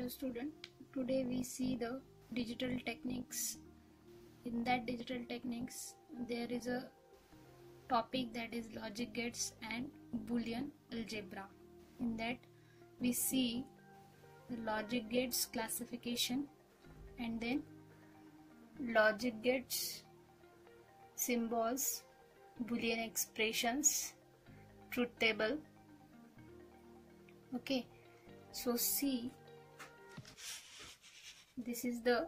student, today we see the digital techniques. In that digital techniques there is a topic that is logic gates and Boolean algebra. In that we see the logic gates classification and then logic gates symbols, Boolean expressions, truth table. Okay, so see, this is the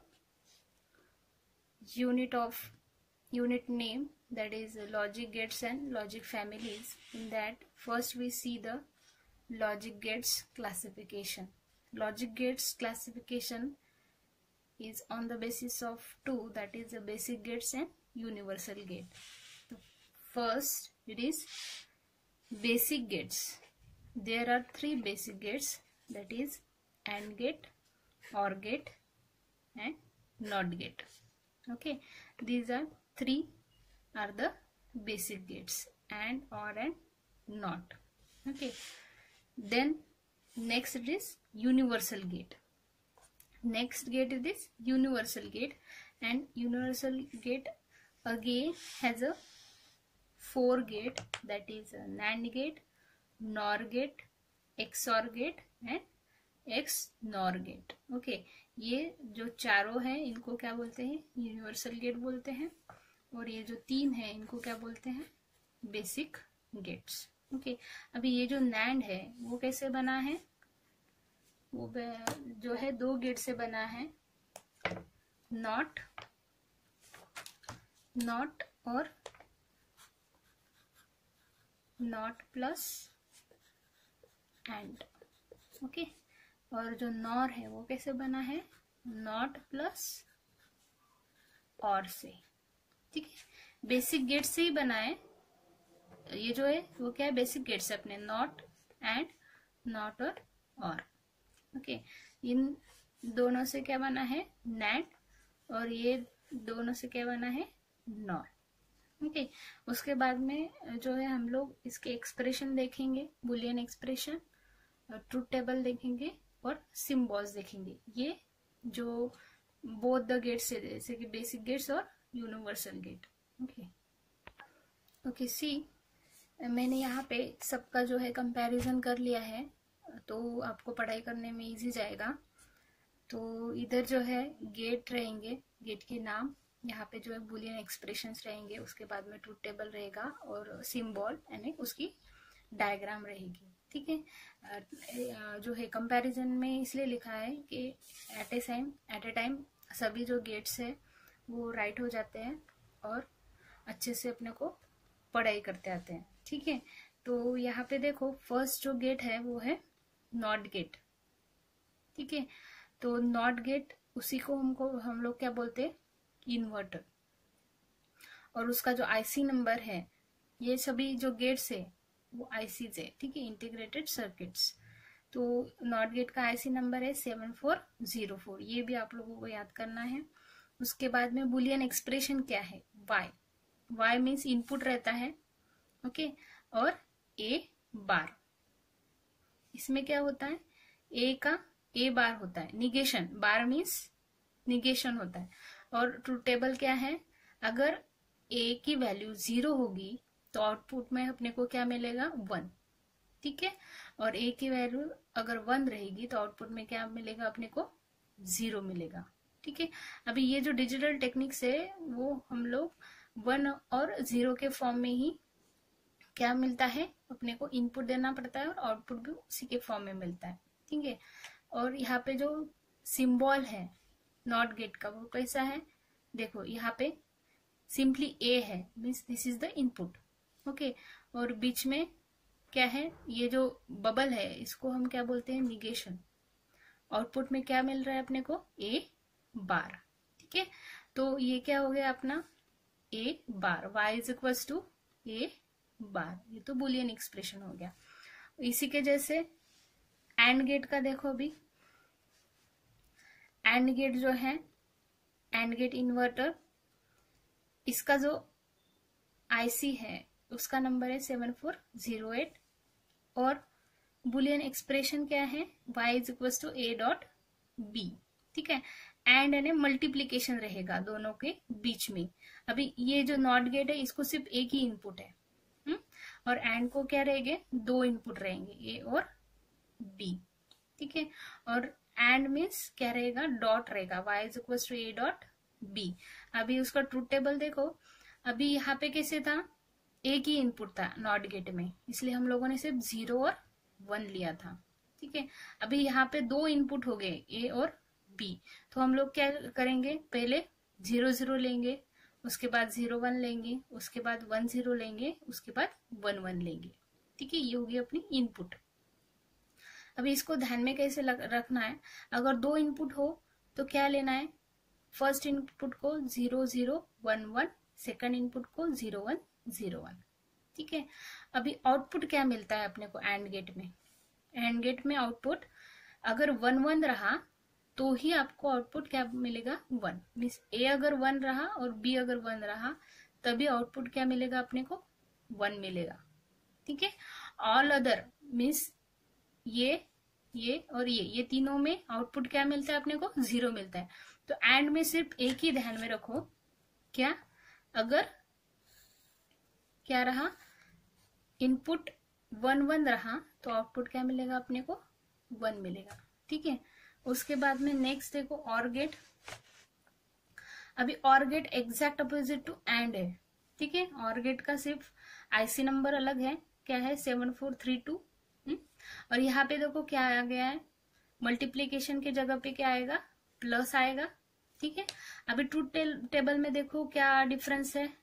unit name, that is logic gates and logic families. In that first we see the logic gates classification. Logic gates classification is on the basis of two, that is the basic gates and universal gate. First it is basic gates. There are three basic gates, that is AND gate, OR gate and NOT gate. Okay, these are three are the basic gates, AND, OR and NOT. Okay, then next it is universal gate. Next gate is this universal gate, and universal gate again has a four gate, that is a NAND gate, NOR gate, XOR gate and XNOR gate. Okay, ये जो चारों हैं इनको क्या बोलते हैं, universal gate बोलते हैं, और ये जो तीन हैं इनको क्या बोलते हैं, बेसिक गेट्स. ओके, अभी ये जो NAND है वो कैसे बना है, वो जो है दो गेट से बना है, नॉट और नॉट प्लस एंड. ओके, और जो नॉर है वो कैसे बना है, नॉट प्लस और से. ठीक है, बेसिक गेट से ही बना है. ये जो है वो क्या है, बेसिक गेट से अपने नॉट एंड नॉट और. ओके, इन दोनों से क्या बना है, नैंड, और ये दोनों से क्या बना है, नॉर. ओके, उसके बाद में जो है हम लोग इसके एक्सप्रेशन देखेंगे, बुलियन एक्सप्रेशन, ट्रूथ टेबल देखेंगे और सिम्बॉल्स देखेंगे. ये जो बोथ द गेट्स से, जैसे कि बेसिक गेट्स और यूनिवर्सल गेट. ओके, सी मैंने यहाँ पे सबका जो है कंपैरिजन कर लिया है, तो आपको पढ़ाई करने में इजी जाएगा. तो इधर जो है गेट रहेंगे, गेट के नाम, यहाँ पे जो है बुलियन एक्सप्रेशंस रहेंगे, उसके बाद में ट्रूथ टेबल रहेगा और सिंबल यानी उसकी डायग्राम रहेगी. ठीक है, जो है कंपैरिजन में इसलिए लिखा है कि एट ए टाइम सभी जो गेट्स है वो राइट हो जाते हैं और अच्छे से अपने को पढ़ाई करते आते हैं. ठीक है, तो यहाँ पे देखो फर्स्ट जो गेट है वो है नॉट गेट. ठीक है, तो नॉट गेट उसी को हम लोग क्या बोलते हैं, इन्वर्टर. और उसका जो आईसी नंबर है, ये सभी जो गेट्स है वो आईसीज है. ठीक है, इंटीग्रेटेड सर्किट्स. तो नॉट गेट का आईसी नंबर है 7404. ये भी आप लोगों को याद करना है. उसके बाद में बुलियन एक्सप्रेशन क्या है, वाई मीन्स इनपुट रहता है. ओके, और ए बार, इसमें क्या होता है, ए का ए बार होता है, निगेशन, बार मीन्स निगेशन होता है. और ट्रूथ टेबल क्या है, अगर ए की वैल्यू 0 होगी तो आउटपुट में अपने को क्या मिलेगा, 1. ठीक है, और ए की वैल्यू अगर 1 रहेगी तो आउटपुट में क्या मिलेगा, अपने को 0 मिलेगा. ठीक है, अभी ये जो डिजिटल टेक्निक्स है वो हम लोग 1 और 0 के फॉर्म में ही क्या मिलता है, अपने को इनपुट देना पड़ता है और आउटपुट भी उसी के फॉर्म में मिलता है. ठीक है, और यहाँ पे जो सिंबल है नॉट गेट का वो कैसा है, देखो यहाँ पे सिंपली ए है, means this is the input. Okay, और बीच में क्या है, ये जो बबल है इसको हम क्या बोलते हैं, निगेशन. आउटपुट में क्या मिल रहा है अपने को, ए बार. ठीक है, तो ये क्या हो गया अपना A bar, Y is equals to A bar. ये तो बुलियन एक्सप्रेशन हो गया. इसी के जैसे एंड गेट का देखो, अभी एंड गेट जो है, एंड गेट इन्वर्टर, इसका जो आईसी है उसका नंबर है 7408. और बुलियन एक्सप्रेशन क्या है, y is equal to A dot B, ठीक है। एंड यानी मल्टीप्लीकेशन रहेगा दोनों के बीच में। अभी ये जो नॉट गेट है इसको सिर्फ एक ही इनपुट है, और एंड को क्या रहेंगे, दो इनपुट रहेंगे, ए और बी, ठीक है। और एंड मीन्स क्या रहेगा, डॉट रहेगा, y is equal to A dot B. अभी उसका ट्रूथ टेबल देखो, अभी यहाँ पे कैसे था, एक ही इनपुट था नॉट गेट में, इसलिए हम लोगों ने सिर्फ 0 और 1 लिया था, ठीक है। अभी यहाँ पे दो इनपुट हो गए, ए और बी, तो हम लोग क्या करेंगे, पहले 0 0 लेंगे, उसके बाद 0 1 लेंगे, उसके बाद 1 0 लेंगे, उसके बाद 1 1 लेंगे, ठीक है। ये होगी अपनी इनपुट। अभी इसको ध्यान में कैसे रखना है, अगर दो इनपुट हो तो क्या लेना है, फर्स्ट इनपुट को 0 0 1 1, सेकंड इनपुट को 0 1 0 1, ठीक है। अभी आउटपुट क्या मिलता है अपने को एंड गेट में, एंड गेट में आउटपुट अगर 1 1 रहा तो ही आपको आउटपुट क्या मिलेगा, 1, मीन्स ए अगर 1 रहा और बी अगर 1 रहा तभी आउटपुट क्या मिलेगा अपने को, 1 मिलेगा, ठीक है। ऑल अदर मीन्स ये और ये तीनों में आउटपुट क्या मिलता है अपने को, 0 मिलता है। तो एंड में सिर्फ एक ही ध्यान में रखो, क्या, अगर क्या रहा, इनपुट 1 1 रहा तो आउटपुट क्या मिलेगा अपने को, 1 मिलेगा, ठीक है। उसके बाद में नेक्स्ट देखो ऑर गेट। अभी or gate exact opposite to and है, ठीक है। ऑर गेट का सिर्फ आईसी नंबर अलग है, क्या है 7432, और यहाँ पे देखो क्या आ गया है, मल्टीप्लीकेशन के जगह पे क्या आएगा, प्लस आएगा, ठीक है। अभी ट्रूथ टेबल में देखो क्या डिफरेंस है,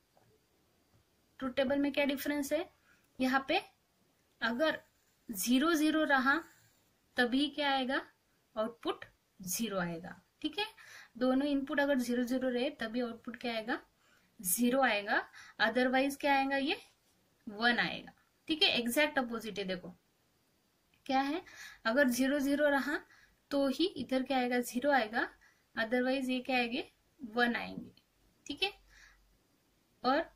ट्रूथ टेबल में क्या डिफरेंस है, यहाँ पे अगर 0 0 रहा तभी क्या आएगा, आउटपुट 0 आएगा, ठीक है। दोनों इनपुट अगर 0 0 रहे तभी आउटपुट क्या आएगा, 0 आएगा, अदरवाइज क्या आएगा, ये 1 आएगा, ठीक है। एग्जैक्ट अपोजिट है, देखो क्या है, अगर 0 0 रहा तो ही इधर क्या आएगा, 0 आएगा, अदरवाइज ये क्या आएंगे, 1 आएंगे, ठीक है। और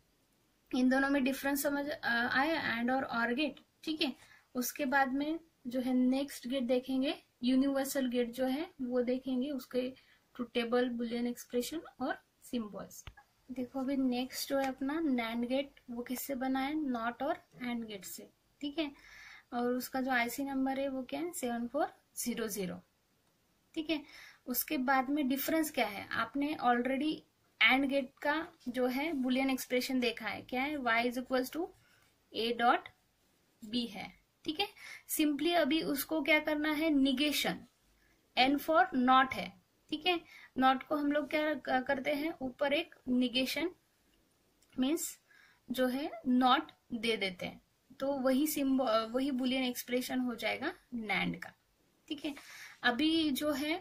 इन दोनों में डिफरेंस समझ आया, एंड और ऑर गेट, ठीक है। उसके बाद में जो है नेक्स्ट गेट देखेंगे, यूनिवर्सल गेट जो है वो देखेंगे, उसके ट्रूथ टेबल, बुलियन एक्सप्रेशन और सिंबल्स। देखो अभी नेक्स्ट जो है अपना नैंड गेट, वो किससे बना है, नॉट और एंड गेट से, ठीक है। और उसका जो आईसी नंबर है वो क्या है, 7400, ठीक है। उसके बाद में डिफरेंस क्या है, आपने ऑलरेडी एंड गेट का जो है बुलियन एक्सप्रेशन देखा है, क्या है, y is equal to A dot B है, ठीक है। सिंपली अभी उसको क्या करना है, निगेशन, n फॉर नॉट है, ठीक है। नॉट को हम लोग क्या करते हैं, ऊपर एक निगेशन मीन्स जो है नॉट दे देते हैं, तो वही सिंबल, वही बुलियन एक्सप्रेशन हो जाएगा नैंड का, ठीक है। अभी जो है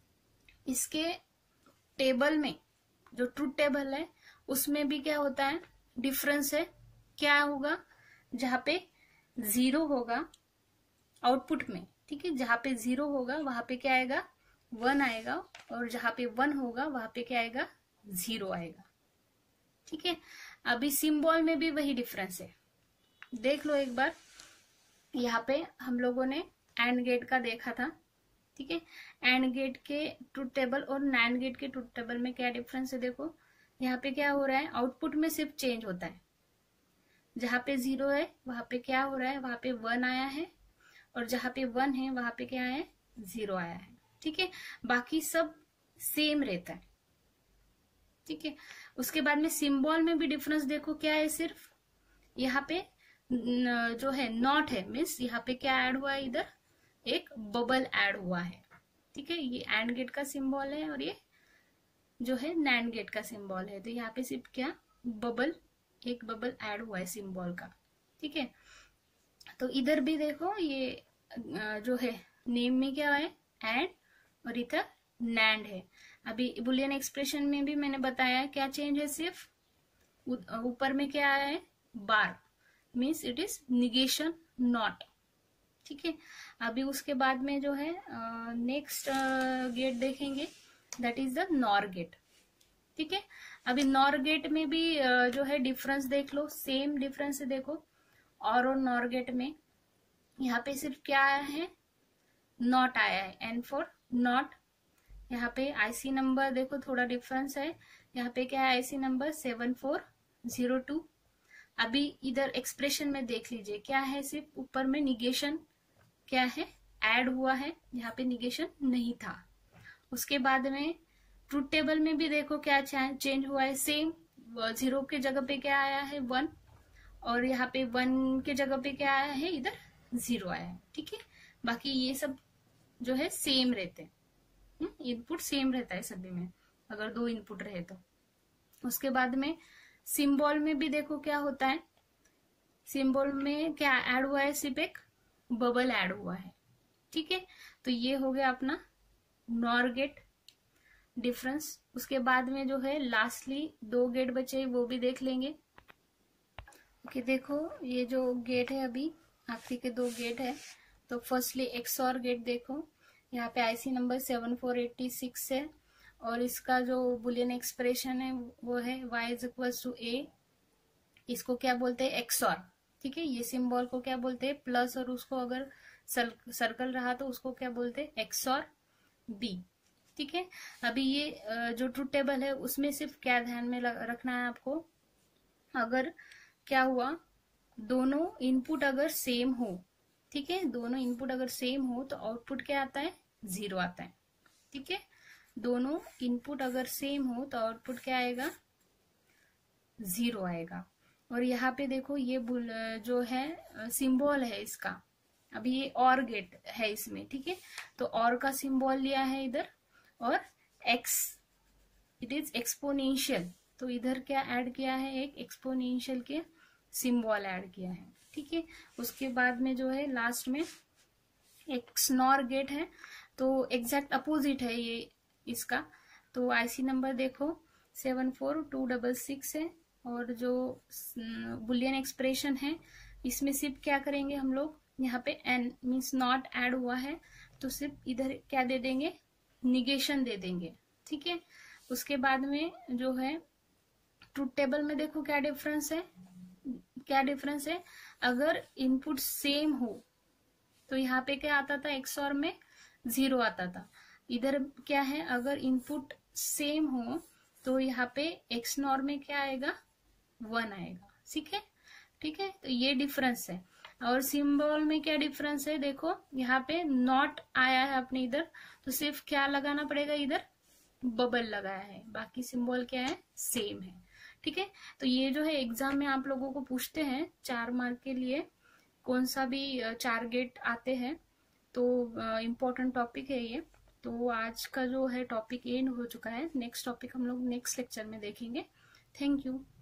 इसके टेबल में, जो ट्रूथ टेबल है उसमें भी क्या होता है, डिफरेंस है, क्या होगा, जहां पे 0 होगा आउटपुट में, ठीक है, जहां पे 0 होगा वहां पे क्या आएगा, 1 आएगा, और जहां पे 1 होगा वहां पे क्या आएगा, 0 आएगा, ठीक है। अभी सिंबल में भी वही डिफरेंस है, देख लो एक बार, यहाँ पे हम लोगों ने एंड गेट का देखा था, ठीक है। एंड गेट के ट्रूथ टेबल और नैंड गेट के ट्रूथ टेबल में क्या डिफरेंस है, देखो यहाँ पे क्या हो रहा है, आउटपुट में सिर्फ चेंज होता है, जहां पे 0 है वहां पे क्या हो रहा है, वहां पे 1 आया है, और जहां पे 1 है वहां पे क्या है, 0 आया है, ठीक है। बाकी सब सेम रहता है, ठीक है। उसके बाद में सिंबल में भी डिफरेंस देखो, क्या है, सिर्फ यहाँ पे जो है नॉट है, मीन्स यहाँ पे क्या ऐड हुआ है, इधर एक बबल ऐड हुआ है, ठीक है। ये एंड गेट का सिंबल है और ये जो है नैंड गेट का सिंबल है, तो यहाँ पे सिर्फ क्या, बबल, एक बबल ऐड हुआ है सिंबल का, ठीक है। तो इधर भी देखो ये जो है नेम में क्या है, एंड, और इधर नैंड है। अभी बुलियन एक्सप्रेशन में भी मैंने बताया क्या चेंज है, सिर्फ ऊपर में क्या आया है, bar, means it is negation not, ठीक है। अभी उसके बाद में जो है नेक्स्ट गेट देखेंगे, that is the NOR gate, ठीक है। अभी नॉर गेट में भी जो है डिफरेंस देख लो, सेम डिफरेंस है, देखो और नॉर गेट में यहाँ पे सिर्फ क्या आया है, नॉट आया है, एन फॉर नॉट। यहाँ पे आईसी नंबर देखो थोड़ा डिफरेंस है, यहाँ पे क्या है आईसी नंबर 7402। अभी इधर एक्सप्रेशन में देख लीजिए क्या है, सिर्फ ऊपर में निगेशन क्या है ऐड हुआ है, यहाँ पे निगेशन नहीं था। उसके बाद में ट्रूथ टेबल में भी देखो क्या चेंज हुआ है, सेम 0 के जगह पे क्या आया है 1, और यहाँ पे 1 के जगह पे क्या आया है इधर 0 आया है। ठीक है, बाकी ये सब जो है सेम रहते हैं, इनपुट सेम रहता है सभी में अगर 2 इनपुट रहे तो। उसके बाद में सिंबल में भी देखो क्या होता है, सिंबल में क्या ऐड हुआ है, सिर्फ एक बबल ऐड हुआ है। ठीक है, तो ये हो गया अपना नॉर गेट डिफरेंस। उसके बाद में जो है लास्टली 2 गेट बचे वो भी देख लेंगे। ओके, देखो ये जो गेट है अभी आखिरी के 2 गेट है, तो फर्स्टली एक्सऑर गेट देखो, यहाँ पे आईसी नंबर 7486 है, और इसका जो बुलियन एक्सप्रेशन है वो है y is equal to a। इसको क्या बोलते हैं एक्सऑर। ठीक है, ये सिंबल को क्या बोलते हैं प्लस, और उसको अगर सर्कल रहा तो उसको क्या बोलते हैं एक्सऑर b। ठीक है, अभी ये जो ट्रूथ टेबल है उसमें सिर्फ क्या ध्यान में रखना है आपको, अगर क्या हुआ दोनों इनपुट अगर सेम हो, ठीक है, दोनों इनपुट अगर सेम हो तो आउटपुट क्या आता है 0 आता है। ठीक है, दोनों इनपुट अगर सेम हो तो आउटपुट क्या आएगा 0 आएगा। और यहाँ पे देखो ये जो है सिंबल है इसका, अभी ये और गेट है इसमें। ठीक है, तो और का सिंबल लिया है इधर, और x इट इज एक्सपोनेंशियल, तो इधर क्या ऐड किया है एक एक्सपोनेंशियल के सिंबल ऐड किया है। ठीक है, उसके बाद में जो है लास्ट में एक XNOR गेट है, तो एग्जैक्ट अपोजिट है ये इसका। तो आईसी नंबर देखो 74266 है, और जो बुलियन एक्सप्रेशन है इसमें सिर्फ क्या करेंगे हम लोग, यहाँ पे n मीन्स नॉट ऐड हुआ है तो सिर्फ इधर क्या दे देंगे निगेशन दे देंगे। ठीक है, उसके बाद में जो है ट्रूथ टेबल में देखो क्या डिफरेंस है, क्या डिफरेंस है, अगर इनपुट सेम हो तो यहाँ पे क्या आता था एक्सऑर में 0 आता था, इधर क्या है अगर इनपुट सेम हो तो यहाँ पे एक्सनॉर में क्या आएगा 1 आएगा। ठीक है, ठीक है, तो ये डिफरेंस है। और सिंबल में क्या डिफरेंस है देखो, यहाँ पे नॉट आया है अपने इधर, तो सिर्फ क्या लगाना पड़ेगा इधर बबल लगाया है, बाकी सिंबल क्या है सेम है। ठीक है, तो ये जो है एग्जाम में आप लोगों को पूछते हैं 4 मार्क के लिए, कौन सा भी 4 गेट आते हैं, तो इम्पोर्टेंट टॉपिक है ये। तो आज का जो है टॉपिक एंड हो चुका है, नेक्स्ट टॉपिक हम लोग नेक्स्ट लेक्चर में देखेंगे। Thank you.